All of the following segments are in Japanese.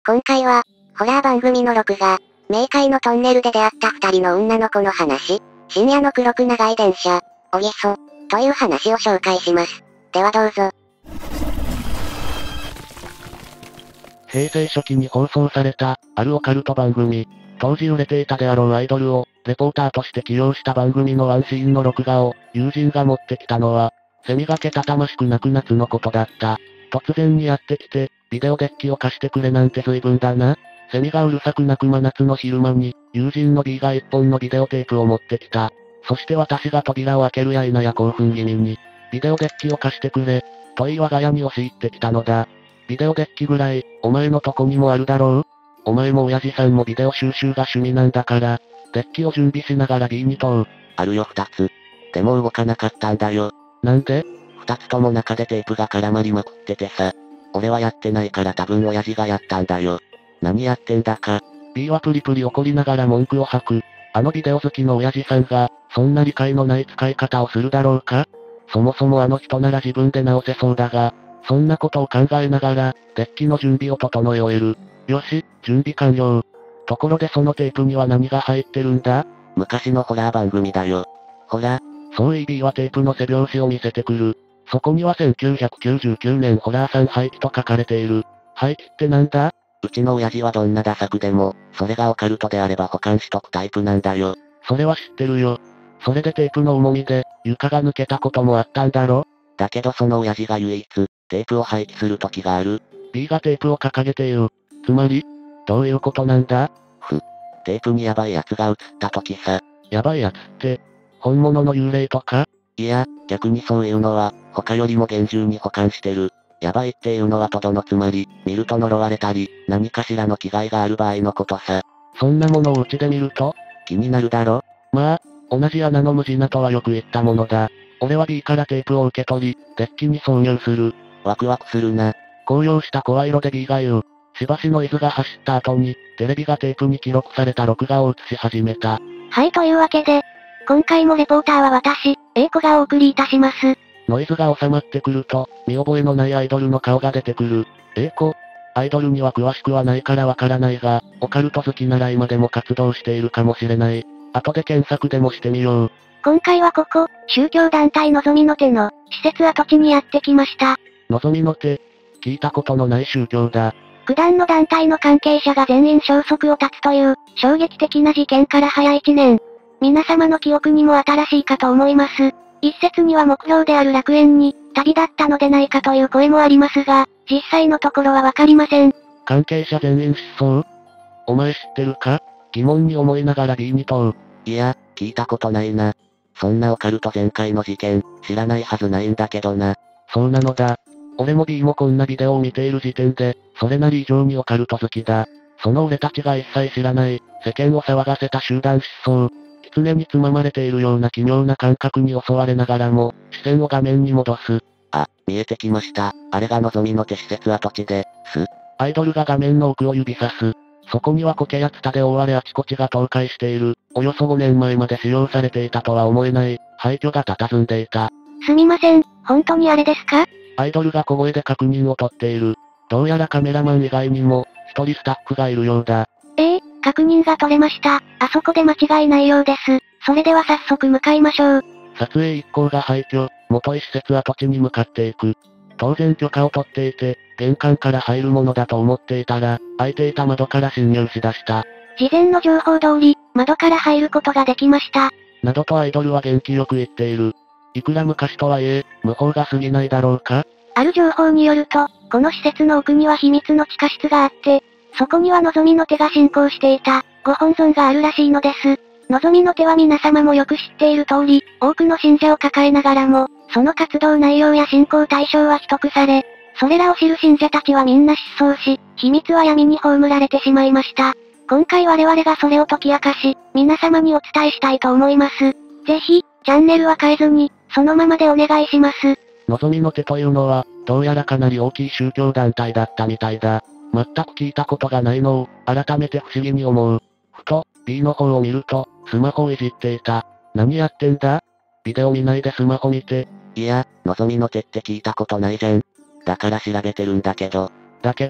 今回は、ホラー番組の録画、冥界のトンネルで出会った二人の女の子の話、深夜の黒く長い電車、おげそ、という話を紹介します。ではどうぞ。 平成初期に放送された、あるオカルト番組、当時売れていたであろうアイドルを、レポーターとして起用した番組のワンシーンの録画を、友人が持ってきたのは、セミがけたたましく鳴く夏のことだった。突然にやってきて、ビデオデッキを貸してくれなんて随分だな。セミがうるさく鳴く真夏の昼間に、友人の B が一本のビデオテープを持ってきた。そして私が扉を開けるや否や興奮気味に、ビデオデッキを貸してくれ、と言い我が家に押し入ってきたのだ。ビデオデッキぐらい、お前のとこにもあるだろう？お前も親父さんもビデオ収集が趣味なんだから、デッキを準備しながら B に問う。 あるよ2つ。でも動かなかったんだよ。 なんで ？2つとも中でテープが絡まりまくっててさ。俺はやってないから多分親父がやったんだよ。何やってんだか。 B はプリプリ怒りながら文句を吐く。あのビデオ好きの親父さんが、そんな理解のない使い方をするだろうか？そもそもあの人なら自分で直せそうだが、そんなことを考えながら、デッキの準備を整え終える。よし、準備完了。ところでそのテープには何が入ってるんだ？ 昔のホラー番組だよ。ほら。 そうい B はテープの背表紙を見せてくる。そこには1999年ホラーさん廃棄と書かれている。廃棄ってなんだ？ うちの親父はどんなダ作でも、それがオカルトであれば保管しとくタイプなんだよ。 それは知ってるよ。それでテープの重みで、床が抜けたこともあったんだろ？ だけどその親父が唯一、テープを廃棄する時がある。 B がテープを掲げている。つまり、どういうことなんだ？ テープにヤバいやつが映った時さ。 ヤバいやつって、本物の幽霊とか？ いや、逆にそういうのは、他よりも厳重に保管してる。ヤバいっていうのはとどのつまり、見ると呪われたり、何かしらの危害がある場合のことさ。 そんなものをうちで見ると？ 気になるだろ？ まあ、同じ穴の無地なとはよく言ったものだ。俺は B からテープを受け取り、デッキに挿入する。 ワクワクするな。 高揚した声色で B が言う。しばしノイズが走った後に、テレビがテープに記録された録画を映し始めた。 はい、というわけで、今回もレポーターは私、A子がお送りいたします。 ノイズが収まってくると、見覚えのないアイドルの顔が出てくる。A子、アイドルには詳しくはないからわからないが、オカルト好きなら今でも活動しているかもしれない。後で検索でもしてみよう。 今回はここ、宗教団体のぞみの手の、施設跡地にやってきました。 のぞみの手、聞いたことのない宗教だ。 九段の団体の関係者が全員消息を絶つという、衝撃的な事件から早1年。皆様の記憶にも新しいかと思います。一説には目標である楽園に、旅立ったのでないかという声もありますが、実際のところはわかりません。 関係者全員失踪？お前知ってるか？疑問に思いながら B に問う。 いや、聞いたことないな。そんなオカルト前回の事件、知らないはずないんだけどな。 そうなのだ。俺も B もこんなビデオを見ている時点で、それなり以上にオカルト好きだ。その俺たちが一切知らない、世間を騒がせた集団失踪。狐につままれているような奇妙な感覚に襲われながらも、視線を画面に戻す。 あ、見えてきました。あれが望みの手施設跡地で、 アイドルが画面の奥を指さす。そこには苔やツタで覆われあちこちが倒壊している。およそ5年前まで使用されていたとは思えない、廃墟が佇んでいた。 すみません、本当にあれですか？ アイドルが小声で確認を取っている。どうやらカメラマン以外にも、一人スタッフがいるようだ。 確認が取れました。あそこで間違いないようです。それでは早速向かいましょう。 撮影一行が廃墟、元い施設跡地に向かっていく。当然許可を取っていて、玄関から入るものだと思っていたら、開いていた窓から侵入しだした。 事前の情報通り、窓から入ることができました。 などとアイドルは元気よく言っている。いくら昔とはいえ、無法が過ぎないだろうか？ ある情報によると、この施設の奥には秘密の地下室があって、そこには望みの手が信仰していた、ご本尊があるらしいのです。望みの手は皆様もよく知っている通り、多くの信者を抱えながらも、その活動内容や信仰対象は秘匿され、それらを知る信者たちはみんな失踪し、秘密は闇に葬られてしまいました。今回我々がそれを解き明かし、皆様にお伝えしたいと思います。ぜひ、チャンネルは変えずに、そのままでお願いします。 望みの手というのは、どうやらかなり大きい宗教団体だったみたいだ。全く聞いたことがないのを、改めて不思議に思う。ふと、B の方を見ると、スマホをいじっていた。何やってんだ？ビデオ見ないでスマホ見て。 いや、望みの手って聞いたことないじゃん。だから調べてるんだけど。 だけど、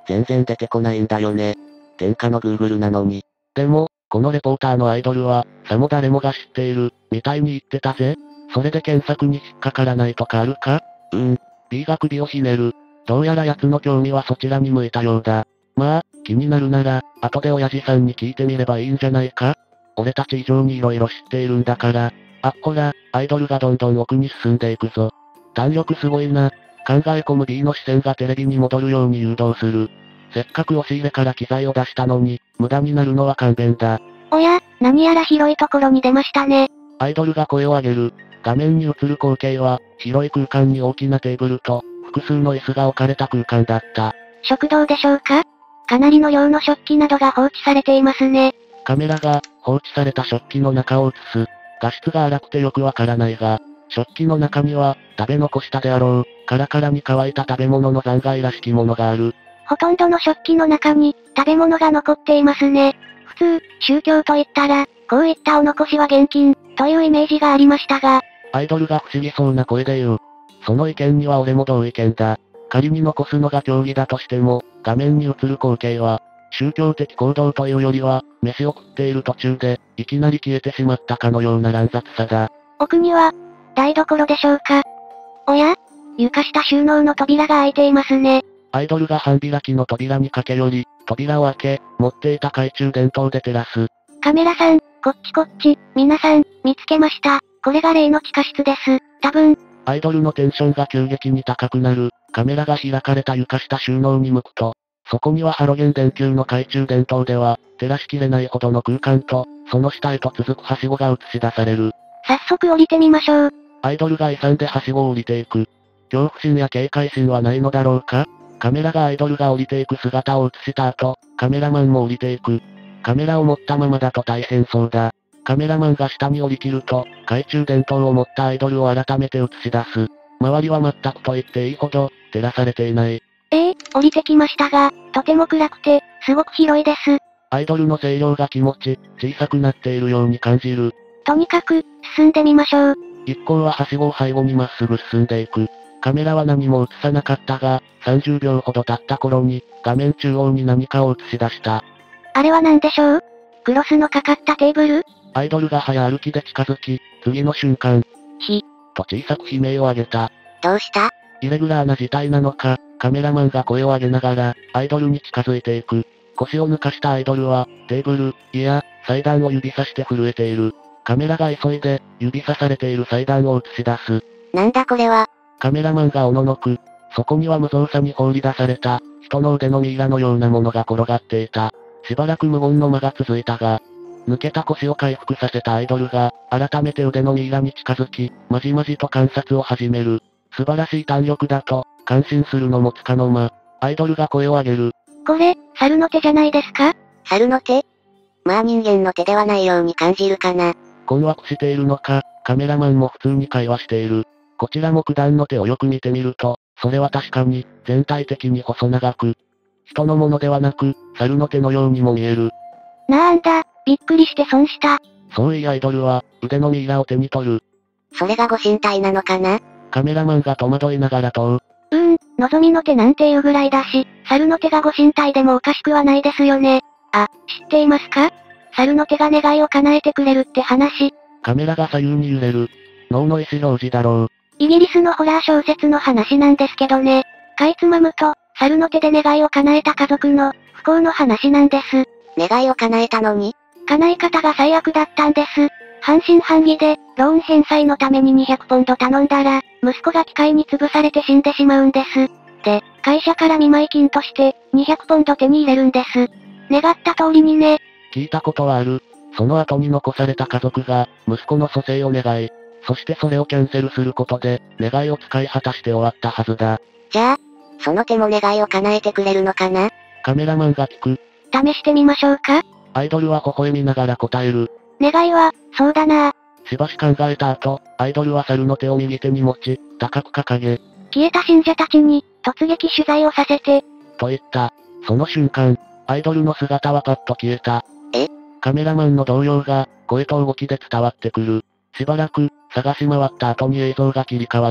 全然出てこないんだよね。天下の Google なのに。 でも、このレポーターのアイドルは、さも誰もが知っている、みたいに言ってたぜ。それで検索に引っかからないとかあるか？B が首をひねる。どうやら奴の興味はそちらに向いたようだ。まあ、気になるなら、後で親父さんに聞いてみればいいんじゃないか？俺たち以上に色々知っているんだから。あっこら、アイドルがどんどん奥に進んでいくぞ。弾力すごいな。考え込む B の視線がテレビに戻るように誘導する。せっかく押し入れから機材を出したのに、無駄になるのは勘弁だ。 おや、何やら広いところに出ましたね。 アイドルが声を上げる。画面に映る光景は、広い空間に大きなテーブルと、複数の椅子が置かれた空間だった。 食堂でしょうか？かなりの量の食器などが放置されていますね。 カメラが、放置された食器の中を映す。画質が荒くてよくわからないが、食器の中には、食べ残したであろう、カラカラに乾いた食べ物の残骸らしきものがある。 ほとんどの食器の中に、食べ物が残っていますね。普通、宗教といったら、こういったお残しは厳禁、というイメージがありましたが。 アイドルが不思議そうな声で言う。その意見には俺も同意見だ。仮に残すのが競技だとしても、画面に映る光景は、宗教的行動というよりは、飯を食っている途中で、いきなり消えてしまったかのような乱雑さだ。 奥には、台所でしょうか。おや？床下収納の扉が開いていますね。 アイドルが半開きの扉に駆け寄り、扉を開け、持っていた懐中電灯で照らす。 カメラさん、こっちこっち、皆さん、見つけました。これが例の地下室です。多分。 アイドルのテンションが急激に高くなる。カメラが開かれた床下収納に向くと、そこにはハロゲン電球の懐中電灯では、照らしきれないほどの空間と、その下へと続くはしごが映し出される。 早速降りてみましょう。 アイドルが勇んではしごを降りていく。恐怖心や警戒心はないのだろうか？カメラがアイドルが降りていく姿を映した後、カメラマンも降りていく。カメラを持ったままだと大変そうだ。カメラマンが下に降り切ると、懐中電灯を持ったアイドルを改めて映し出す。周りは全くと言っていいほど、照らされていない。 降りてきましたが、とても暗くて、すごく広いです。 アイドルの声量が気持ち、小さくなっているように感じる。 とにかく、進んでみましょう。 一行ははしごを背後にまっすぐ進んでいく。カメラは何も映さなかったが、30秒ほど経った頃に、画面中央に何かを映し出した。 あれは何でしょう？クロスのかかったテーブル？ アイドルが早歩きで近づき、次の瞬間、と小さく悲鳴を上げた。 どうした？ イレギュラーな事態なのか、カメラマンが声を上げながら、アイドルに近づいていく。腰を抜かしたアイドルは、テーブル、いや、祭壇を指さして震えている。カメラが急いで、指さされている祭壇を映し出す。 なんだこれは。 カメラマンがおののく。そこには無造作に放り出された、人の腕のミイラのようなものが転がっていた。しばらく無言の間が続いたが、抜けた腰を回復させたアイドルが、改めて腕のミイラに近づき、まじまじと観察を始める。素晴らしい弾力だと、感心するのもつかの間。アイドルが声を上げる。 これ、猿の手じゃないですか？ 猿の手？まあ人間の手ではないように感じるかな。 困惑しているのか、カメラマンも普通に会話している。こちらも九段の手をよく見てみると、それは確かに、全体的に細長く、人のものではなく、猿の手のようにも見える。 なんだ、びっくりして損した。 そういいアイドルは、腕のミイラを手に取る。 それがご神体なのかな？ カメラマンが戸惑いながら問う。 望みの手なんていうぐらいだし、猿の手がご神体でもおかしくはないですよね。あ、知っていますか？猿の手が願いを叶えてくれるって話。 カメラが左右に揺れる。脳の意思表示だろう。 イギリスのホラー小説の話なんですけどね。かいつまむと、猿の手で願いを叶えた家族の、不幸の話なんです。 願いを叶えたのに？ 叶い方が最悪だったんです。半信半疑で、ローン返済のために200ポンド頼んだら、息子が機械に潰されて死んでしまうんです。で、会社から見舞い金として、200ポンド手に入れるんです。願った通りにね。 聞いたことはある。その後に残された家族が、息子の蘇生を願い、そしてそれをキャンセルすることで、願いを使い果たして終わったはずだ。 じゃあ、その手も願いを叶えてくれるのかな？ カメラマンが聞く。 試してみましょうか？ アイドルは微笑みながら答える。 願いは、そうだな。 しばし考えた後、アイドルは猿の手を右手に持ち、高く掲げ、 消えた信者たちに、突撃取材をさせて、 と言った。その瞬間、アイドルの姿はパッと消えた。カメラマンの動揺が、声と動きで伝わってくる。しばらく、探し回った後に映像が切り替わり、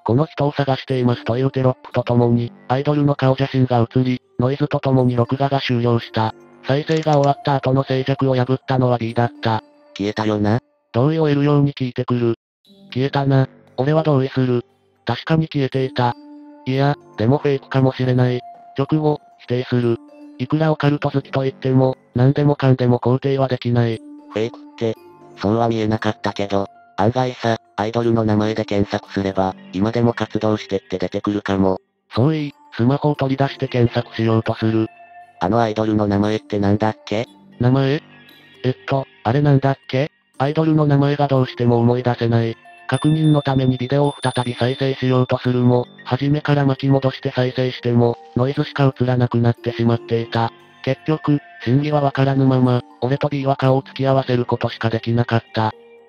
この人を探していますというテロップとともに、アイドルの顔写真が写り、ノイズとともに録画が終了した。再生が終わった後の静寂を破ったのは B だった。 消えたよな。 同意を得るように聞いてくる。消えたな。俺は同意する。確かに消えていた。いや、でもフェイクかもしれない。直後、否定する。いくらオカルト好きと言っても、何でもかんでも肯定はできない。 フェイクって、そうは見えなかったけど、案外さ、アイドルの名前で検索すれば、今でも活動してって出てくるかも。 そういい、スマホを取り出して検索しようとする。 あのアイドルの名前ってなんだっけ？ 名前？あれなんだっけ？アイドルの名前がどうしても思い出せない。確認のためにビデオを再び再生しようとするも、初めから巻き戻して再生しても、ノイズしか映らなくなってしまっていた。結局、真偽はわからぬまま、俺と B は顔を突き合わせることしかできなかった。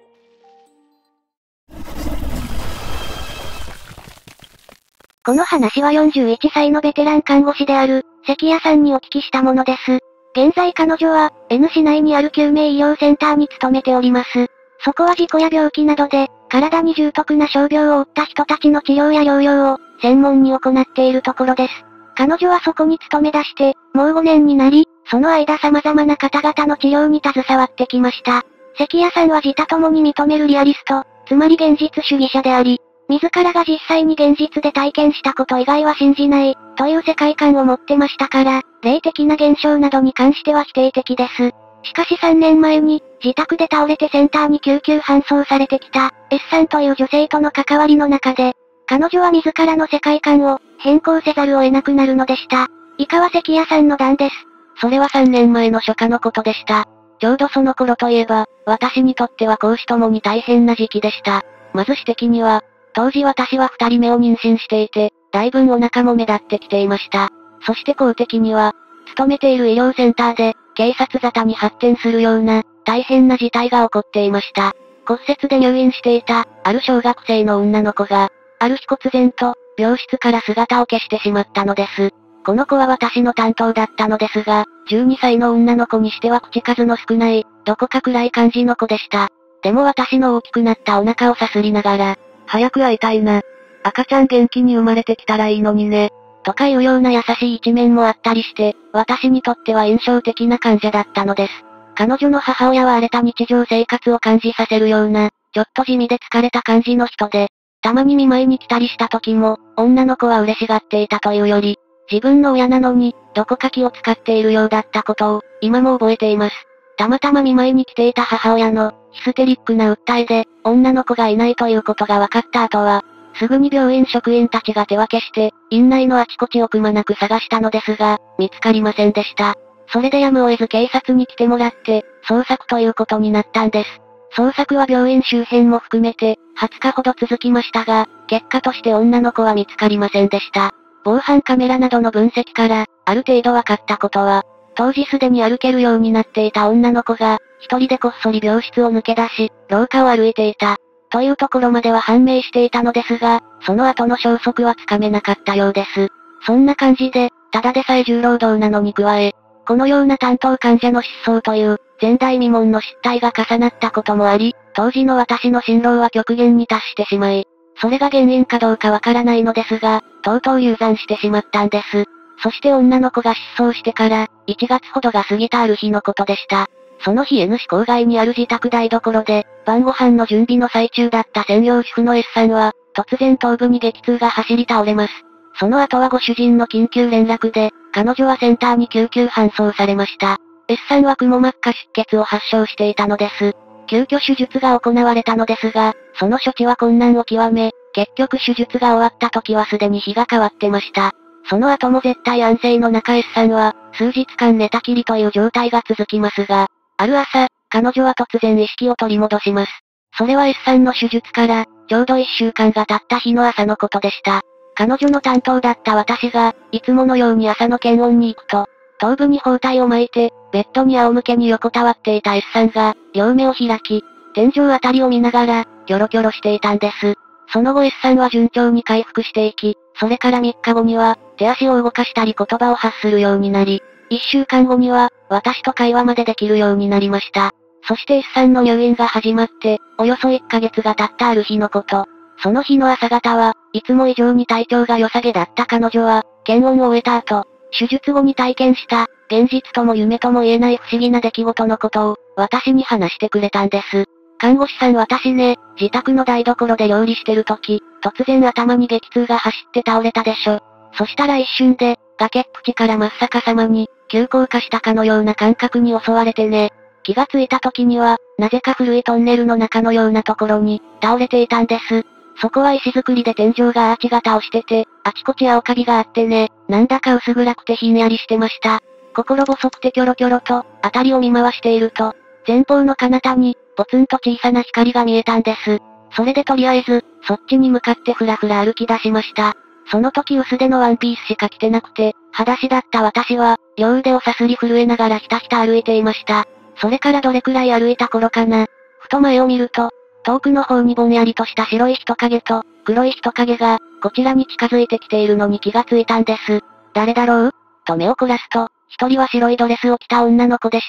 この話は41歳のベテラン看護師である、関谷さんにお聞きしたものです。現在彼女は、N 市内にある救命医療センターに勤めております。そこは事故や病気などで、体に重篤な傷病を負った人たちの治療や療養を、専門に行っているところです。彼女はそこに勤め出して、もう5年になり、その間様々な方々の治療に携わってきました。関谷さんは自他共に認めるリアリスト、つまり現実主義者であり、自らが実際に現実で体験したこと以外は信じない、という世界観を持ってましたから、霊的な現象などに関しては否定的です。しかし3年前に、自宅で倒れてセンターに救急搬送されてきた、S さんという女性との関わりの中で、彼女は自らの世界観を、変更せざるを得なくなるのでした。以下は関谷さんの段です。 それは3年前の初夏のことでした。ちょうどその頃といえば、私にとっては公私ともに大変な時期でした。まず私的には、当時私は2人目を妊娠していて、だいぶんお腹も目立ってきていました。そして公的には、勤めている医療センターで、警察沙汰に発展するような、大変な事態が起こっていました。骨折で入院していた、ある小学生の女の子が、ある日忽然と、病室から姿を消してしまったのです。この子は私の担当だったのですが、12歳の女の子にしては口数の少ない、どこか暗い感じの子でした。でも私の大きくなったお腹をさすりながら、早く会いたいな。赤ちゃん元気に生まれてきたらいいのにね。とかいうような優しい一面もあったりして、私にとっては印象的な患者だったのです。彼女の母親は荒れた日常生活を感じさせるような、ちょっと地味で疲れた感じの人で、たまに見舞いに来たりした時も、女の子は嬉しがっていたというより、自分の親なのに、どこか気を使っているようだったことを、今も覚えています。たまたま見舞いに来ていた母親の、ヒステリックな訴えで、女の子がいないということが分かった後は、すぐに病院職員たちが手分けして、院内のあちこちをくまなく探したのですが、見つかりませんでした。それでやむを得ず警察に来てもらって、捜索ということになったんです。捜索は病院周辺も含めて、20日ほど続きましたが、結果として女の子は見つかりませんでした。防犯カメラなどの分析から、ある程度分かったことは、当時すでに歩けるようになっていた女の子が、一人でこっそり病室を抜け出し、廊下を歩いていた。というところまでは判明していたのですが、その後の消息はつかめなかったようです。そんな感じで、ただでさえ重労働なのに加え、このような担当患者の失踪という、前代未聞の失態が重なったこともあり、当時の私の心労は極限に達してしまい、それが原因かどうかわからないのですが、とうとう流産してしまったんです。そして女の子が失踪してから、1月ほどが過ぎたある日のことでした。その日 N 市郊外にある自宅台所で、晩ご飯の準備の最中だった専業主婦の S さんは、突然頭部に激痛が走り倒れます。その後はご主人の緊急連絡で、彼女はセンターに救急搬送されました。S さんはくも膜下出血を発症していたのです。急遽手術が行われたのですが、その処置は困難を極め、結局手術が終わった時はすでに日が変わってました。その後も絶対安静の中 S さんは、数日間寝たきりという状態が続きますが、ある朝、彼女は突然意識を取り戻します。それは S さんの手術から、ちょうど1週間が経った日の朝のことでした。彼女の担当だった私が、いつものように朝の検温に行くと、頭部に包帯を巻いて、ベッドに仰向けに横たわっていた S さんが、両目を開き、天井あたりを見ながら、キョロキョロしていたんです。その後 S さんは順調に回復していき、それから3日後には、手足を動かしたり言葉を発するようになり、1週間後には、私と会話までできるようになりました。そして S さんの入院が始まって、およそ1ヶ月が経ったある日のこと。 その日の朝方は、いつも以上に体調が良さげだった彼女は、検温を終えた後、手術後に体験した、現実とも夢とも言えない不思議な出来事のことを、私に話してくれたんです。看護師さん私ね、自宅の台所で料理してる時、突然頭に激痛が走って倒れたでしょ。そしたら一瞬で、崖っぷちから真っ逆さまに、急降下したかのような感覚に襲われてね。気がついた時には、なぜか古いトンネルの中のようなところに、倒れていたんです。そこは石造りで天井がアーチ型をしてて、あちこち青カビがあってね、なんだか薄暗くてひんやりしてました。心細くてキョロキョロと、辺りを見回していると、前方の彼方に、ポツンと小さな光が見えたんです。それでとりあえず、そっちに向かってふらふら歩き出しました。その時薄手のワンピースしか着てなくて、裸足だった私は、両腕をさすり震えながらひたひた歩いていました。それからどれくらい歩いた頃かな。ふと前を見ると、遠くの方にぼんやりとした白い人影と、黒い人影が、こちらに近づいてきているのに気がついたんです。誰だろうと目を凝らすと、一人は白いドレスを着た女の子でした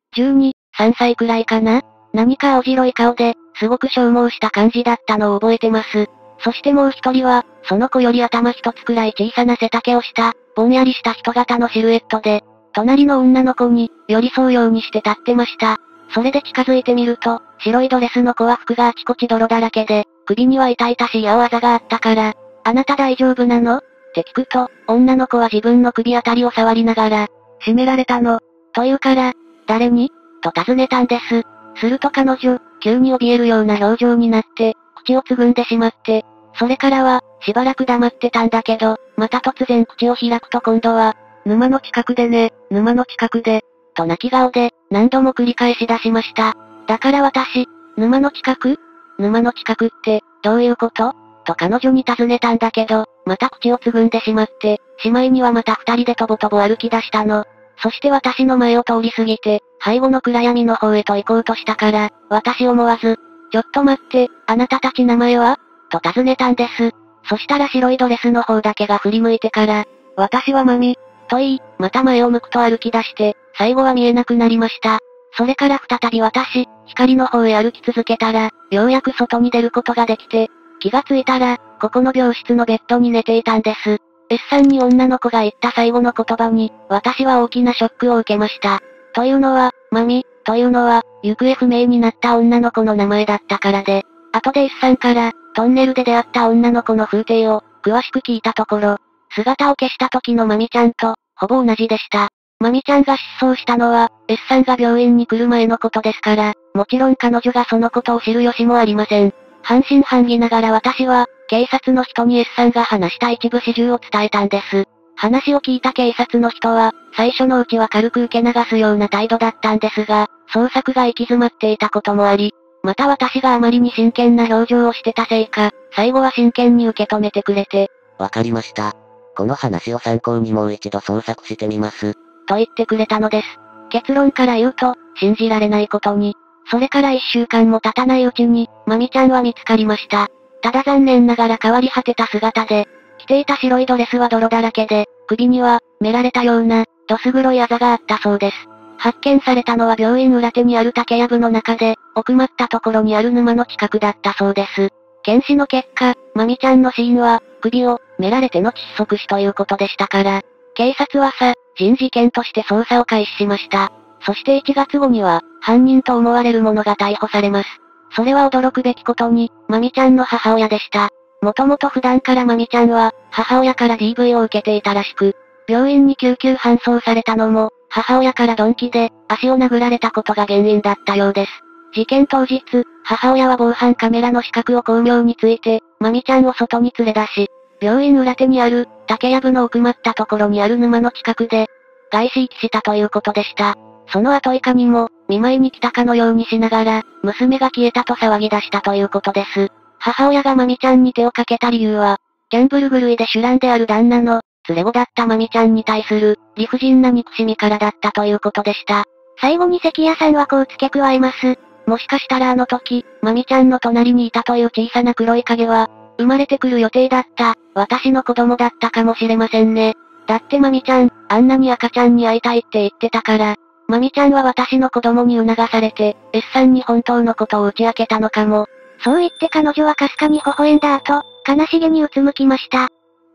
。12、3歳くらいかな。何か青白い顔で、すごく消耗した感じだったのを覚えてます。そしてもう一人は、その子より頭一つくらい小さな背丈をした、ぼんやりした人型のシルエットで、隣の女の子に、寄り添うようにして立ってました。それで近づいてみると、白いドレスの子は服があちこち泥だらけで、首には痛々しい青あざがあったから、あなた大丈夫なのって聞くと、女の子は自分の首あたりを触りながら、絞められたの。と言うから、誰にと尋ねたんです。すると彼女、急に怯えるような表情になって、口をつぐんでしまって、それからは、しばらく黙ってたんだけど、また突然口を開くと今度は、沼の近くでね、沼の近くで、と泣き顔で、何度も繰り返し出しました。だから私、沼の近く沼の近くって、どういうことと彼女に尋ねたんだけど、また口をつぐんでしまって、しまいにはまた二人でとぼとぼ歩き出したの。そして私の前を通り過ぎて、背後の暗闇の方へと行こうとしたから、私思わず、ちょっと待って、あなたたち名前はと尋ねたんです。そしたら白いドレスの方だけが振り向いてから、私はマミ、と言い、また前を向くと歩き出して、最後は見えなくなりました。それから再び私、光の方へ歩き続けたら、ようやく外に出ることができて、気がついたら、ここの病室のベッドに寝ていたんです。S さんに女の子が言った最後の言葉に、私は大きなショックを受けました。というのは、マミ、というのは、行方不明になった女の子の名前だったからで、後で S さんから、トンネルで出会った女の子の風景を、詳しく聞いたところ、姿を消した時のマミちゃんと、ほぼ同じでした。マミちゃんが失踪したのは、S さんが病院に来る前のことですから、もちろん彼女がそのことを知る由もありません。半信半疑ながら私は、警察の人に S さんが話した一部始終を伝えたんです。話を聞いた警察の人は、最初のうちは軽く受け流すような態度だったんですが、捜索が行き詰まっていたこともあり、また私があまりに真剣な表情をしてたせいか、最後は真剣に受け止めてくれて、 わかりました。この話を参考にもう一度捜索してみます。 と言ってくれたのです。結論から言うと、信じられないことに、それから1週間も経たないうちに、マミちゃんは見つかりました。ただ残念ながら変わり果てた姿で、着ていた白いドレスは泥だらけで、首には、められたような、どす黒いあざがあったそうです。発見されたのは病院裏手にある竹やぶの中で、奥まったところにある沼の近くだったそうです。検視の結果、マミちゃんの死因は、首を、められての窒息死ということでしたから、警察は人事件として捜査を開始しました。そして1月後には、犯人と思われる者が逮捕されます。それは驚くべきことに、マミちゃんの母親でした。もともと普段からマミちゃんは、母親から DV を受けていたらしく、病院に救急搬送されたのも、母親から鈍器で、足を殴られたことが原因だったようです。事件当日、母親は防犯カメラの死角を巧妙について、マミちゃんを外に連れ出し、病院裏手にある、竹やぶの奥まったところにある沼の近くで、外死遺棄したということでした。その後いかにも、見舞いに来たかのようにしながら、娘が消えたと騒ぎ出したということです。母親がマミちゃんに手をかけた理由は、ギャンブル狂いで酒乱である旦那の、連れ子だったマミちゃんに対する、理不尽な憎しみからだったということでした。最後に関谷さんはこう付け加えます。もしかしたらあの時、マミちゃんの隣にいたという小さな黒い影は、生まれてくる予定だった、私の子供だったかもしれませんね。だってマミちゃん、あんなに赤ちゃんに会いたいって言ってたから、マミちゃんは私の子供に促されて、S さんに本当のことを打ち明けたのかも。 そう言って彼女はかすかに微笑んだ後、悲しげにうつむきました。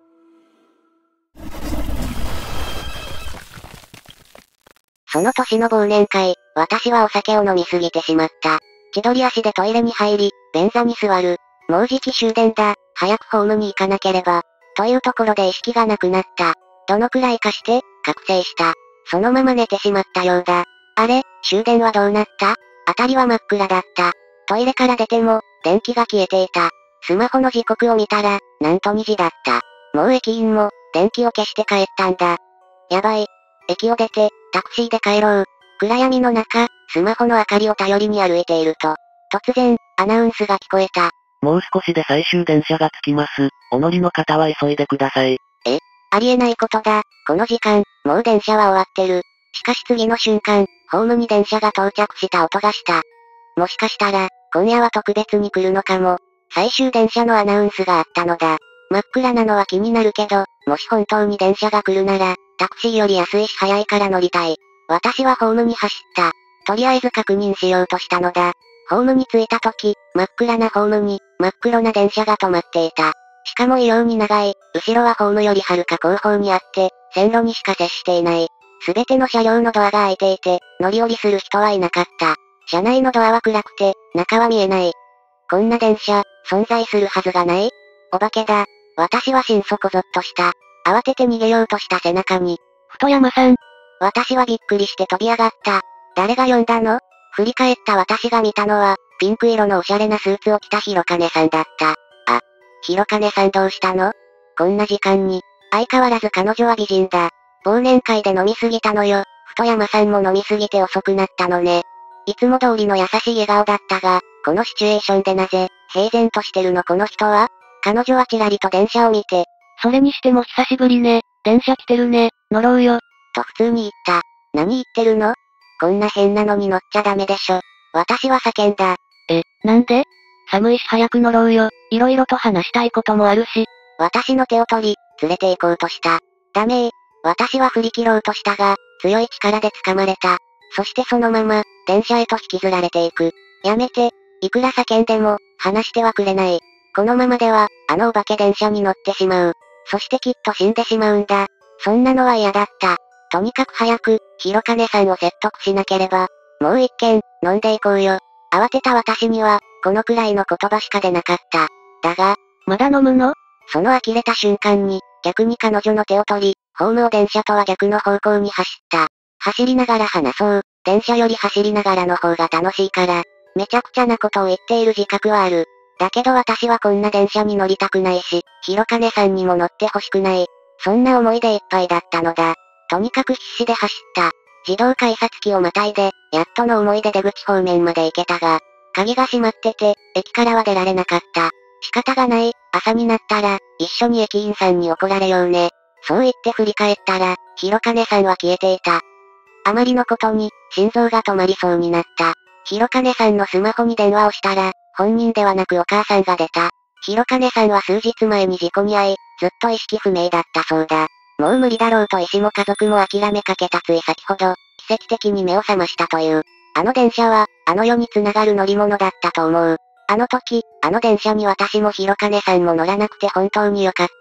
その年の忘年会、私はお酒を飲みすぎてしまった。千鳥足でトイレに入り、便座に座る。もうじき終電だ、早くホームに行かなければ。というところで意識がなくなった。どのくらいかして、覚醒した。そのまま寝てしまったようだ。あれ、終電はどうなった？辺りは真っ暗だった。トイレから出ても、電気が消えていた。スマホの時刻を見たら、なんと2時だった。もう駅員も、電気を消して帰ったんだ。やばい。駅を出て、タクシーで帰ろう。暗闇の中、スマホの明かりを頼りに歩いていると、突然、アナウンスが聞こえた。 もう少しで最終電車が着きます。お乗りの方は急いでください。 ありえないことだ。この時間、もう電車は終わってる。しかし次の瞬間、ホームに電車が到着した音がした。もしかしたら、今夜は特別に来るのかも。最終電車のアナウンスがあったのだ。真っ暗なのは気になるけど、もし本当に電車が来るなら、タクシーより安いし早いから乗りたい。私はホームに走った。とりあえず確認しようとしたのだ。ホームに着いた時、真っ暗なホームに、真っ黒な電車が止まっていた。しかも異様に長い、後ろはホームよりはるか後方にあって、線路にしか接していない。すべての車両のドアが開いていて、乗り降りする人はいなかった。車内のドアは暗くて、中は見えない。こんな電車、存在するはずがない？お化けだ。私は心底ゾッとした。慌てて逃げようとした背中に。 太山さん。 私はびっくりして飛び上がった。誰が呼んだの？振り返った私が見たのは、ピンク色のおしゃれなスーツを着た広金さんだった。あ、広金さんどうしたの？こんな時間に。相変わらず彼女は美人だ。忘年会で飲みすぎたのよ。太山さんも飲みすぎて遅くなったのね。いつも通りの優しい笑顔だったが、このシチュエーションでなぜ、平然としてるのこの人は？彼女はちらりと電車を見て。 それにしても久しぶりね。電車来てるね。乗ろうよ。 と普通に言った。何言ってるの？こんな変なのに乗っちゃダメでしょ。私は叫んだ。 なんで？寒いし早く乗ろうよ。いろいろと話したいこともあるし。 私の手を取り、連れて行こうとした。ダメー。私は振り切ろうとしたが、強い力で掴まれた。そしてそのまま、電車へと引きずられていく。やめて。いくら叫んでも、話してはくれない。このままでは、あのお化け電車に乗ってしまう。そしてきっと死んでしまうんだ。そんなのは嫌だった。とにかく早く、広金さんを説得しなければ。もう一軒、飲んでいこうよ。慌てた私には、このくらいの言葉しか出なかった。だが、 まだ飲むの？ その呆れた瞬間に、逆に彼女の手を取り、ホームを電車とは逆の方向に走った。走りながら話そう。電車より走りながらの方が楽しいから。めちゃくちゃなことを言っている自覚はある。だけど私はこんな電車に乗りたくないし、広金さんにも乗ってほしくない。そんな思いでいっぱいだったのだ。とにかく必死で走った。自動改札機をまたいで、やっとの思いで出口方面まで行けたが、鍵が閉まってて、駅からは出られなかった。仕方がない、朝になったら、一緒に駅員さんに怒られようね。そう言って振り返ったら、広金さんは消えていた。あまりのことに、心臓が止まりそうになった。広金さんのスマホに電話をしたら、本人ではなくお母さんが出た。広金さんは数日前に事故に遭い、ずっと意識不明だったそうだ。もう無理だろうと医師も家族も諦めかけたつい先ほど、奇跡的に目を覚ましたという。あの電車は、あの世に繋がる乗り物だったと思う。あの時、あの電車に私も広金さんも乗らなくて本当によかった。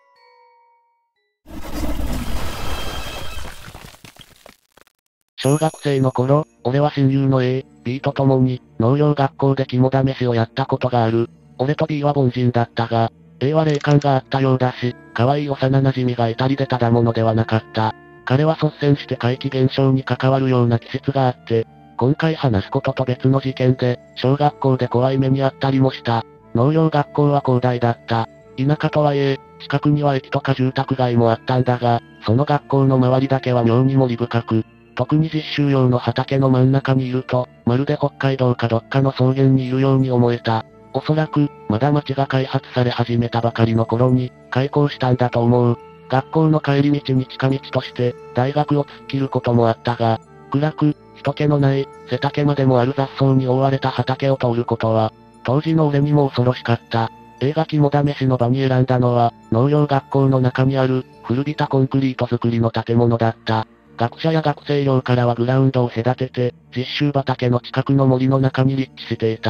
小学生の頃、俺は親友の A、B と共に、農業学校で肝試しをやったことがある。俺と B は凡人だったが、A は霊感があったようだし、可愛い幼馴染がいたりでただものではなかった。彼は率先して怪奇現象に関わるような気質があって、今回話すことと別の事件で、小学校で怖い目にあったりもした。農業学校は広大だった。田舎とはいえ、近くには駅とか住宅街もあったんだが、その学校の周りだけは妙に森深く、特に実習用の畑の真ん中にいると、まるで北海道かどっかの草原にいるように思えた。おそらく、まだ町が開発され始めたばかりの頃に、開校したんだと思う。学校の帰り道に近道として、大学を突っ切ることもあったが、暗く、人気のない、背丈までもある雑草に覆われた畑を通ることは、当時の俺にも恐ろしかった。映画肝試しの場に選んだのは、農業学校の中にある、古びたコンクリート造りの建物だった。学者や学生寮からはグラウンドを隔てて、実習畑の近くの森の中に立地していた。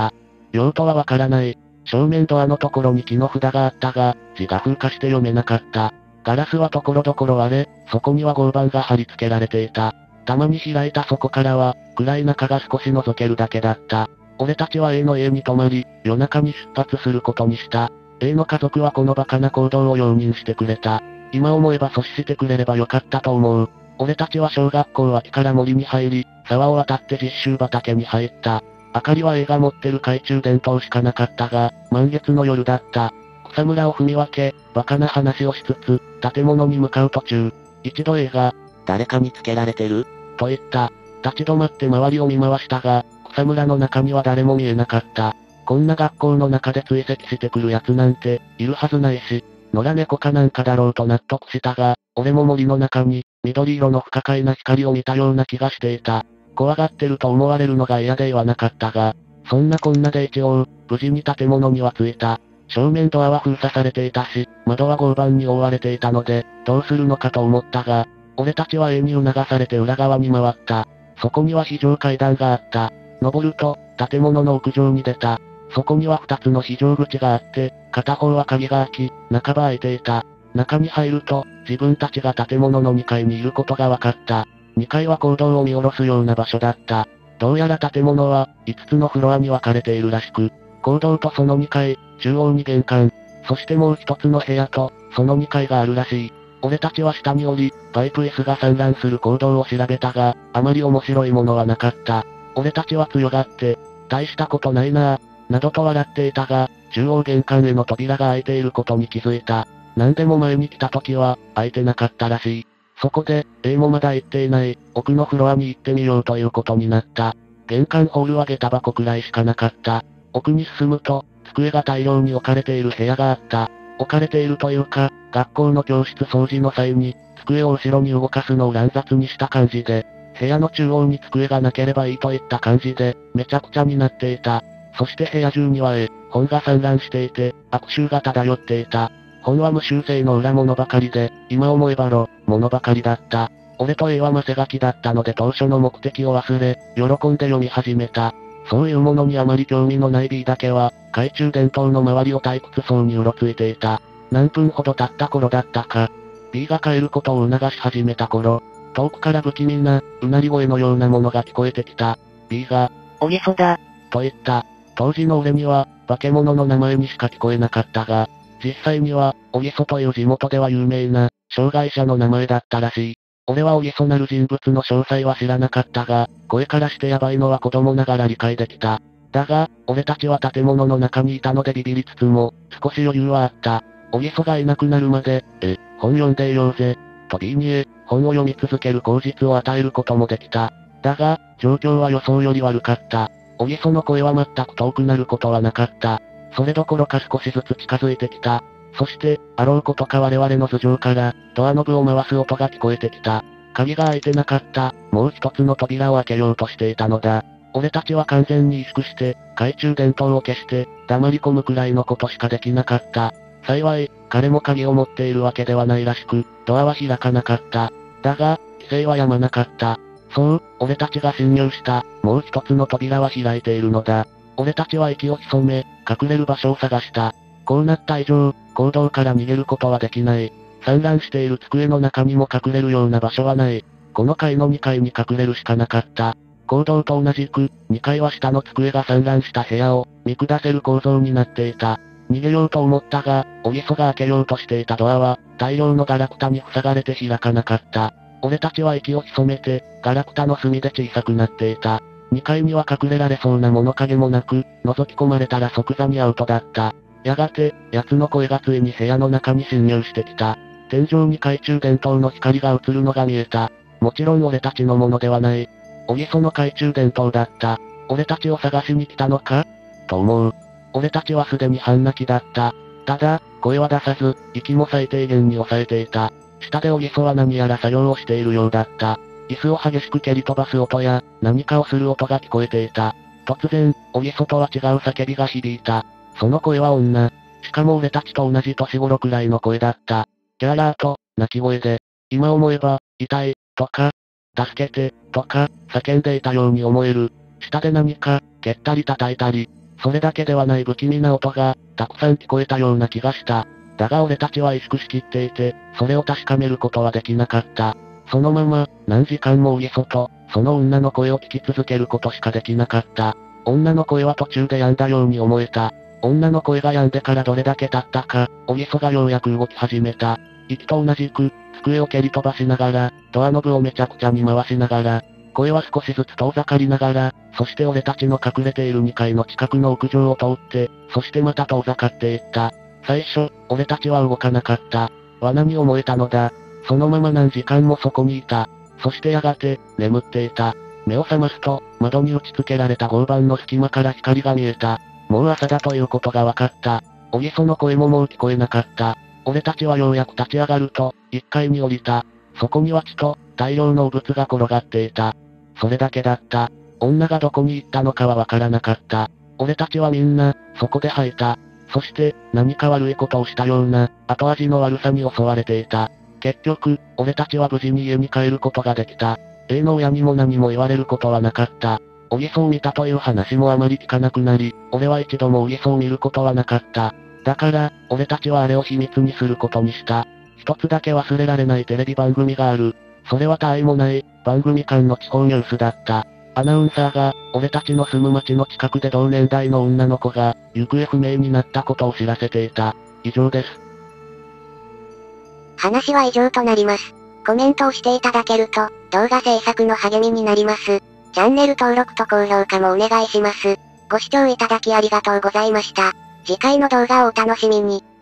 用途はわからない。正面ドアのところに木の札があったが、字が風化して読めなかった。ガラスはところどころ割れ、そこには合板が貼り付けられていた。たまに開いた底からは、暗い中が少し覗けるだけだった。俺たちは A の家に泊まり、夜中に出発することにした。A の家族はこのバカな行動を容認してくれた。今思えば阻止してくれればよかったと思う。俺たちは小学校脇から森に入り、沢を渡って実習畑に入った。明かりは A が持ってる懐中電灯しかなかったが、満月の夜だった。草むらを踏み分け、バカな話をしつつ、建物に向かう途中、一度 A が、 誰かにつけられてると言った。立ち止まって周りを見回したが、草むらの中には誰も見えなかった。こんな学校の中で追跡してくる奴なんて、いるはずないし、野良猫かなんかだろうと納得したが、俺も森の中に、緑色の不可解な光を見たような気がしていた。怖がってると思われるのが嫌で言わなかったが、そんなこんなで一応、無事に建物には着いた。正面ドアは封鎖されていたし、窓は合板に覆われていたので、どうするのかと思ったが、俺たちは A に促されて裏側に回った。そこには非常階段があった。登ると、建物の屋上に出た。そこには2つの非常口があって、片方は鍵が開き、中場開いていた。中に入ると、自分たちが建物の2階にいることが分かった。2階は講堂を見下ろすような場所だった。どうやら建物は、5つのフロアに分かれているらしく、講堂とその2階、中央に玄関、そしてもう1つの部屋と、その2階があるらしい。俺たちは下に降り、パイプ椅子が散乱する講堂を調べたが、あまり面白いものはなかった。俺たちは強がって、大したことないなぁ、などと笑っていたが、中央玄関への扉が開いていることに気づいた。何でも前に来た時は、開いてなかったらしい。そこで、A もまだ行っていない、奥のフロアに行ってみようということになった。玄関ホールは下駄箱くらいしかなかった。奥に進むと、机が大量に置かれている部屋があった。置かれているというか、学校の教室掃除の際に、机を後ろに動かすのを乱雑にした感じで、部屋の中央に机がなければいいといった感じで、めちゃくちゃになっていた。そして部屋中には本が散乱していて、悪臭が漂っていた。本は無修正の裏物ばかりで、今思えば物ばかりだった。俺と A はマセガキだったので当初の目的を忘れ、喜んで読み始めた。そういうものにあまり興味のない B だけは、懐中電灯の周りを退屈そうにうろついていた。何分ほど経った頃だったか。B が帰ることを促し始めた頃、遠くから不気味な、うなり声のようなものが聞こえてきた。B が、 おげそだ。 と言った。当時の俺には、化け物の名前にしか聞こえなかったが、実際には、おぎそという地元では有名な、障害者の名前だったらしい。俺はおぎそなる人物の詳細は知らなかったが、声からしてヤバいのは子供ながら理解できた。だが、俺たちは建物の中にいたのでビビりつつも、少し余裕はあった。おぎそがいなくなるまで、本読んでいようぜ。と B に本を読み続ける口実を与えることもできた。だが、状況は予想より悪かった。おぎその声は全く遠くなることはなかった。それどころか少しずつ近づいてきた。そして、あろうことか我々の頭上から、ドアノブを回す音が聞こえてきた。鍵が開いてなかった、もう一つの扉を開けようとしていたのだ。俺たちは完全に萎縮して、懐中電灯を消して、黙り込むくらいのことしかできなかった。幸い、彼も鍵を持っているわけではないらしく、ドアは開かなかった。だが、規制はやまなかった。そう、俺たちが侵入した、もう一つの扉は開いているのだ。俺たちは息を潜め、隠れる場所を探した。こうなった以上、講堂から逃げることはできない。散乱している机の中にも隠れるような場所はない。この階の2階に隠れるしかなかった。講堂と同じく、2階は下の机が散乱した部屋を、見下せる構造になっていた。逃げようと思ったが、おぎそが開けようとしていたドアは、大量のガラクタに塞がれて開かなかった。俺たちは息を潜めて、ガラクタの隅で小さくなっていた。2階には隠れられそうな物陰もなく、覗き込まれたら即座にアウトだった。やがて、奴の声がついに部屋の中に侵入してきた。天井に懐中電灯の光が映るのが見えた。もちろん俺たちのものではない。おぎその懐中電灯だった。俺たちを探しに来たのかと思う。俺たちはすでに半泣きだった。ただ、声は出さず、息も最低限に抑えていた。下でおぎそは何やら作業をしているようだった。椅子を激しく蹴り飛ばす音や、何かをする音が聞こえていた。突然、おぎそとは違う叫びが響いた。その声は女。しかも俺たちと同じ年頃くらいの声だった。ギャラーと、泣き声で。今思えば、痛い、とか、助けて、とか、叫んでいたように思える。下で何か、蹴ったり叩いたり。 それだけではない不気味な音が、たくさん聞こえたような気がした。だが俺たちは萎縮しきっていて、それを確かめることはできなかった。そのまま、何時間も大げそと、その女の声を聞き続けることしかできなかった。女の声は途中で止んだように思えた。女の声が止んでからどれだけ経ったか、おぎそがようやく動き始めた。息と同じく、机を蹴り飛ばしながら、ドアノブをめちゃくちゃに回しながら、声は少しずつ遠ざかりながら、そして俺たちの隠れている2階の近くの屋上を通って、そしてまた遠ざかっていった。最初、俺たちは動かなかった。罠に思えたのだ。そのまま何時間もそこにいた。そしてやがて、眠っていた。目を覚ますと、窓に打ち付けられた合板の隙間から光が見えた。もう朝だということが分かった。おぎその声ももう聞こえなかった。俺たちはようやく立ち上がると、1階に降りた。そこには血と、大量の汚物が転がっていた。それだけだった。女がどこに行ったのかは分からなかった。俺たちはみんな、そこで吐いた。そして、何か悪いことをしたような、後味の悪さに襲われていた。結局、俺たちは無事に家に帰ることができた。A の親にも何も言われることはなかった。おぎそを見たという話もあまり聞かなくなり、俺は一度もおぎそを見ることはなかった。だから、俺たちはあれを秘密にすることにした。一つだけ忘れられないテレビ番組がある。それは他愛もない、番組間の地方ニュースだった。アナウンサーが、俺たちの住む町の近くで同年代の女の子が、行方不明になったことを知らせていた。以上です。 話は以上となります。コメントをしていただけると、動画制作の励みになります。チャンネル登録と高評価もお願いします。ご視聴いただきありがとうございました。次回の動画をお楽しみに。